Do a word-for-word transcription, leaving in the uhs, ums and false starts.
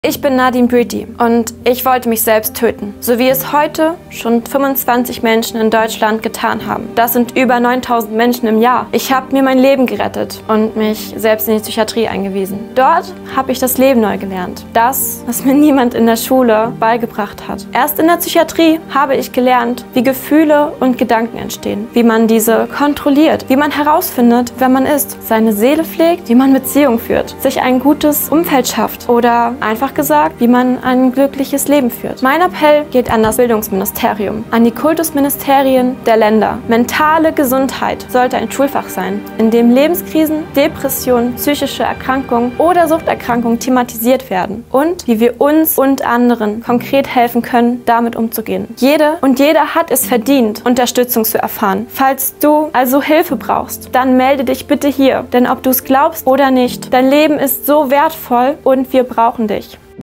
Ich bin Nadine Breedy und ich wollte mich selbst töten, so wie es heute schon fünfundzwanzig Menschen in Deutschland getan haben. Das sind über neuntausend Menschen im Jahr. Ich habe mir mein Leben gerettet und mich selbst in die Psychiatrie eingewiesen. Dort habe ich das Leben neu gelernt. Das, was mir niemand in der Schule beigebracht hat. Erst in der Psychiatrie habe ich gelernt, wie Gefühle und Gedanken entstehen, wie man diese kontrolliert, wie man herausfindet, wer man ist, seine Seele pflegt, wie man Beziehungen führt, sich ein gutes Umfeld schafft oder einfach gesagt, wie man ein glückliches Leben führt. Mein Appell geht an das Bildungsministerium, an die Kultusministerien der Länder. Mentale Gesundheit sollte ein Schulfach sein, in dem Lebenskrisen, Depressionen, psychische Erkrankungen oder Suchterkrankungen thematisiert werden und wie wir uns und anderen konkret helfen können, damit umzugehen. Jede und jeder hat es verdient, Unterstützung zu erfahren. Falls du also Hilfe brauchst, dann melde dich bitte hier, denn ob du es glaubst oder nicht, dein Leben ist so wertvoll und wir brauchen dich.